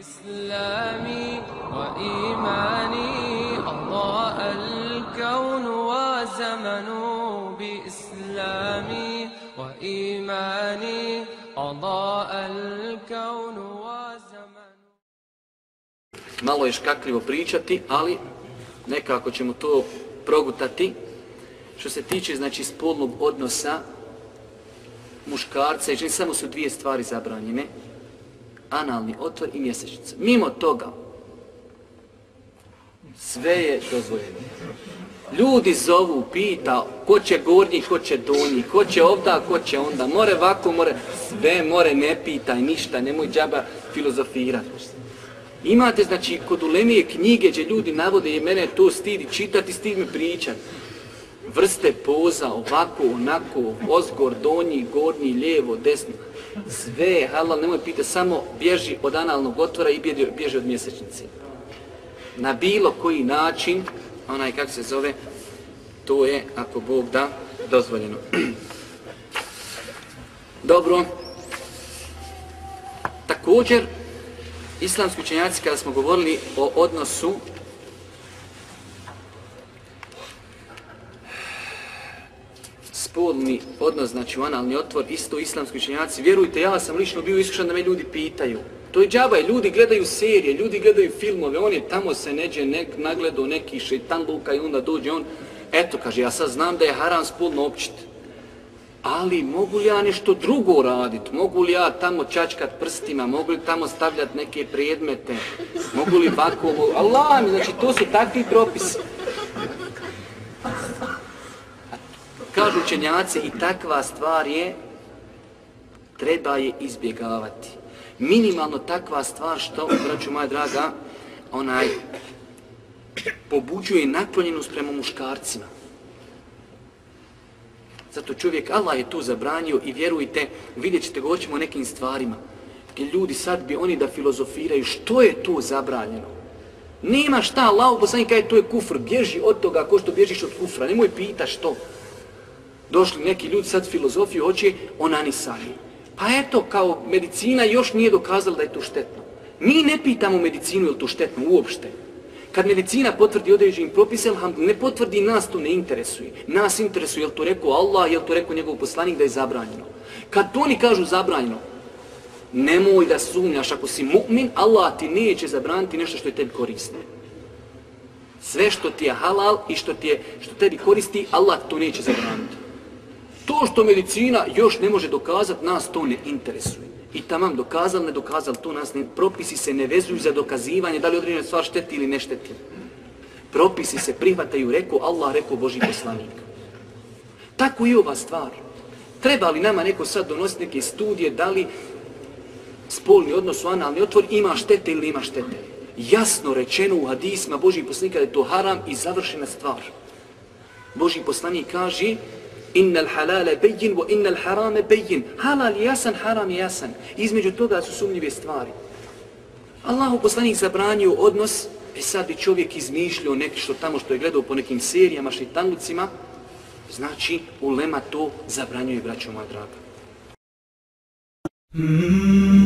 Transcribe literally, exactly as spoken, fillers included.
إسلامي وإيماني أضاء الكون وزمن بإسلامي وإيماني أضاء الكون وزمن. Malo je škakljivo pričati, ali nekako ćemo to progutati. Što se tiče znači spolnog odnosa muškarca i žene, samo su dvije stvari zabranjene. Analni otvor i mjesečnica. Mimo toga, sve je dozvoljeno. Ljudi zovu, pita, ko će gornji, ko će donji, ko će ovda, ko će onda, more ovako, more, sve more, ne pitaj ništa, nemoj džaba filozofirati. Imate, znači, kod ulemije knjige gdje ljudi navode i mene to stidi čitati, stidi mi pričati. Vrste poza, ovako, onako, ozgor, donji, gornji, lijevo, desno. Sve je halal, nemoj pitati, samo bježi od analnog otvora i bježi, bježi od mjesečnice. Na bilo koji način, onaj kako se zove, to je, ako Bog da, dozvoljeno. Dobro. Također, islamski učenjaci kada smo govorili o odnosu spolni odnos, znači analni otvor, isto islamski učenjaci, vjerujte, ja sam lično bio iskušan da me ljudi pitaju. To je džaba, ljudi gledaju serije, ljudi gledaju filmove, on je tamo se neđe nek, nagledao neki šeitan luka i onda dođe on, eto kaže, ja sad znam da je haram spolno općit, ali mogu li ja nešto drugo raditi, mogu li ja tamo čačkat prstima, mogu li tamo stavljati neke predmete, mogu li ovako, mogu... Allah mi, znači to su takvi propisi. Kažu učenjaci i takva stvar je, treba je izbjegavati. Minimalno takva stvar što, braću moja draga, onaj pobuđuje naklonjenost prema muškarcima. Zato čovjek, Allah je tu zabranio i vjerujte, vidjet ćete, govorit ćemo o nekim stvarima. Gdje ljudi sad bi oni da filozofiraju što je tu zabranjeno. Nema šta, Allah poslanik kaže to je kufr, bježi od toga ko što bježiš od kufra, nemoj pita što. Došli neki ljudi sad filozofiju hoće onanisanje. Pa eto, kao medicina još nije dokazala da je to štetno. Mi ne pitamo medicinu je li to štetno uopšte. Kad medicina potvrdi određenim propisima, ne potvrdi, nas to ne interesuje. Nas interesuje je li to rekao Allah, je li to rekao njegov poslanik da je zabranjeno. Kad oni kažu zabranjeno, nemoj da sumnjaš, ako si mu'min, Allah ti neće zabraniti nešto što je tebi korisno. Sve što ti je halal i što, ti je, što tebi koristi, Allah to neće zabraniti. To što medicina još ne može dokazati, nas to ne interesuje. I tamam dokazali, ne dokazali, to nas ne... Propisi se ne vezuju za dokazivanje da li određena stvar šteti ili ne šteti. Propisi se prihvataju, rekao Allah, rekao Božji poslanik. Tako i ova stvar. Treba li nama neko sad donositi neke studije da li spolni odnos u analni otvor ima štete ili ima štete? Jasno rečeno u hadisma Božji poslanika da je to haram i završena stvar. Božji poslanik kaže innal halale bejin wa innal harame bejin. Halal je jasan, haram je jasan. Između toga su sumnjive stvari. Allahu poslanik zabranio odnos, i sad bi čovjek izmišljao neki što tamo što je gledao po nekim serijama, šeitanlucima, znači ulema to zabranjuje, braćo moja draga.